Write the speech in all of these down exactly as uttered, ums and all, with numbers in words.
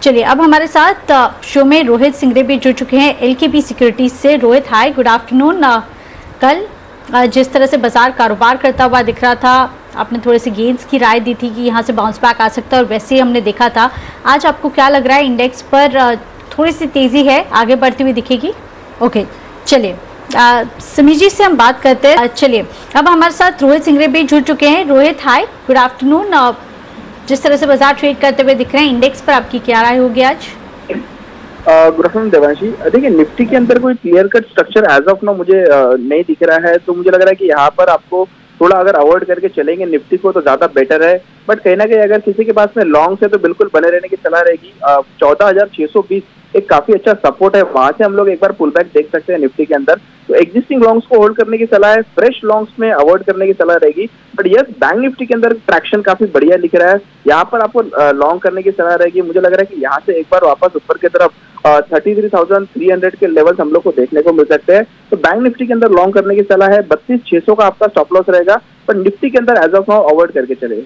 चलिए अब हमारे साथ शो में रोहित सिंगरे भी जुड़ चुके हैं एलकेपी सिक्योरिटीज से। Rohit hi, good afternoon. कल जिस तरह से बाजार कारोबार करता हुआ दिख रहा था, आपने थोड़े से गेंस की राय दी थी कि यहाँ से बाउंस बैक आ सकता है और वैसे ही हमने देखा था। आज आपको क्या लग रहा है, इंडेक्स पर थोड़ी सी तेजी है, आगे बढ़ती हुई दिखेगी? ओके चलिए समीजी से हम बात करते हैं। चलिए अब हमारे साथ रोहित सिंगरे भी जुड़ चुके हैं। Rohit hi, good afternoon. जिस तरह से बाजार ट्रेड करते हुए दिख रहे हैं, इंडेक्स पर आपकी क्या राय होगी आज? Good afternoon Devanshi. देखिए निफ्टी के अंदर कोई clear cut structure as of now मुझे uh, नहीं दिख रहा है, तो मुझे लग रहा है कि यहाँ पर आपको थोड़ा अगर अवॉइड करके चलेंगे निफ्टी को तो ज्यादा बेटर है। बट कहीं ना कहीं अगर किसी के पास में लॉन्ग है तो बिल्कुल बने रहने की सलाह रहेगी। चौदह हजार छह सौ बीस एक काफी अच्छा सपोर्ट है, वहां से हम लोग एक बार पुल बैक देख सकते हैं निफ्टी के अंदर। तो एग्जिस्टिंग लॉन्ग्स को होल्ड करने की सलाह है, फ्रेश लॉन्ग्स में अवॉइड करने की सलाह रहेगी। बट यस, बैंक निफ्टी के अंदर ट्रैक्शन काफी बढ़िया लिख रहा है, यहाँ पर आपको लॉन्ग करने की सलाह रहेगी। मुझे लग रहा है कि यहाँ से एक बार वापस ऊपर की तरफ thirty three thousand three hundred के लेवल्स हम लोग को देखने को मिल सकते हैं। तो बैंक निफ्टी के अंदर लॉन्ग करने की सलाह है। बत्तीस छह सौ का आपका स्टॉप लॉस रहेगा, पर निफ्टी के अंदर एज ऑफ नाउ अवॉइड करके चले।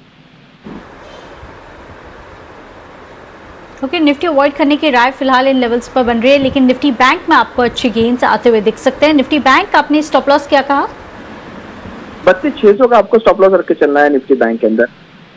ओके okay, निफ्टी अवॉइड करने की राय फिलहाल इन लेवल्स पर बन रही है, लेकिन निफ्टी बैंक में आपको अच्छे गेन्स आते हुए दिख सकते हैं। निफ्टी बैंक आपने स्टॉप लॉस क्या कहा? बत्तीस छह सौ का आपको स्टॉप लॉस रख के चलना है निफ्टी बैंक के अंदर।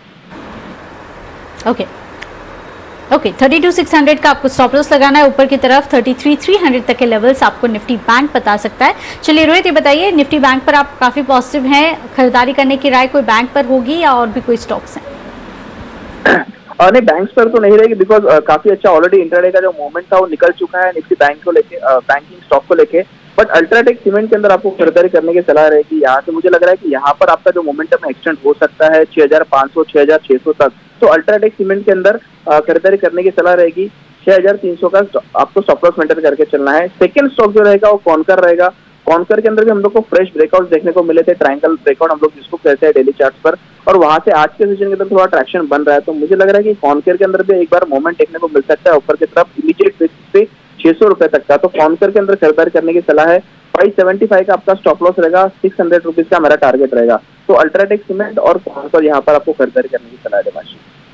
Okay okay thirty two six hundred का आपको स्टॉप लॉस लगाना है, ऊपर की तरफ थर्टी थ्री थ्री हंड्रेड तक के लेवल्स आपको निफ्टी बैंक बता सकता है। चलिए रोहित ये बताइए, निफ्टी बैंक पर आप काफी पॉजिटिव हैं, खरीदारी करने की राय कोई बैंक पर होगी या और भी कोई स्टॉक्स हैं? और नहीं, बैंक्स पर तो नहीं रहेगी, बिकॉज uh, काफी अच्छा ऑलरेडी इंट्राडे का जो मूवमेंट था वो निकल चुका है निफ्टी बैंक को लेके, बैंकिंग uh, स्टॉक को लेके। बट अल्ट्राटेक सीमेंट के अंदर आपको खरीदारी करने की सलाह रहेगी। यहाँ से मुझे लग रहा है कि यहाँ पर आपका जो मोमेंटम एक्सटेंड हो सकता है छह हजार पाँच सौ छह हजार छह सौ तक। तो अल्ट्राटेक सीमेंट के अंदर uh, खरीदारी करने की सलाह रहेगी। छह हजार तीन सौ का आपको स्टॉप लॉस मेंटेन करके चलना है। सेकेंड स्टॉक जो रहेगा वो कॉनकर रहेगा। कॉनकर के अंदर भी हम लोग को फ्रेश ब्रेकआउट देखने को मिले थे, ट्रायंगल ब्रेकआउट हम लोग जिसको कहते हैं डेली चार्ट्स पर, और वहां से आज के सेशन के अंदर थोड़ा ट्रैक्शन बन रहा है। तो मुझे लग रहा है कि कॉनकर के अंदर भी एक बार मोमेंट देखने को मिल सकता है ऊपर की तरफ इमीडिएट बेसिस पे छह सौ रुपए तक का। तो कॉनकर के अंदर खरीदारी करने की सलाह है। फाइव सेवेंटी फाइव का आपका स्टॉप लॉस रहेगा, सिक्स हंड्रेड रुपीज का मेरा टारगेट रहेगा। तो अल्ट्राटेक सीमेंट और कॉनकर यहाँ पर आपको खरीदारी करने की सलाह है।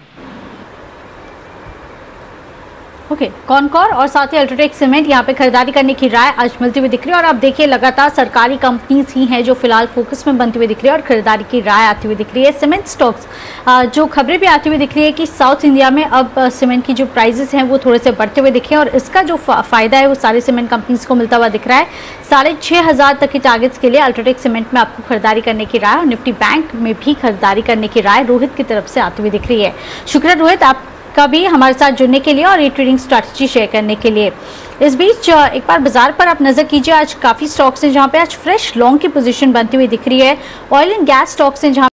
ओके okay, कॉनकॉर और साथ ही अल्ट्राटेक सीमेंट यहाँ पे खरीदारी करने की राय आज मिलती हुई दिख रही है। और आप देखिए लगातार सरकारी कंपनीज ही हैं जो फिलहाल फोकस में बनती हुई दिख रही है और खरीदारी की राय आती हुई दिख रही है। सीमेंट स्टॉक्स जो खबरें भी आती हुई दिख रही है कि साउथ इंडिया में अब सीमेंट की जो प्राइसेस हैं वो थोड़े से बढ़ते हुए दिखे, और इसका जो फायदा है वो सारे सीमेंट कंपनीज को मिलता हुआ दिख रहा है। साढ़े छः हजार तक के टारगेट्स के लिए अल्ट्राटेक सीमेंट में आपको खरीदारी करने की राय और निफ्टी बैंक में भी खरीदारी करने की राय रोहित की तरफ से आती हुई दिख रही है। शुक्रिया रोहित आप का भी हमारे साथ जुड़ने के लिए और ये ट्रेडिंग स्ट्रैटेजी शेयर करने के लिए। इस बीच एक बार बाजार पर आप नजर कीजिए, आज काफी स्टॉक्स हैं जहां पे आज फ्रेश लॉन्ग की पोजीशन बनती हुई दिख रही है। ऑयल एंड गैस स्टॉक्स हैं जहां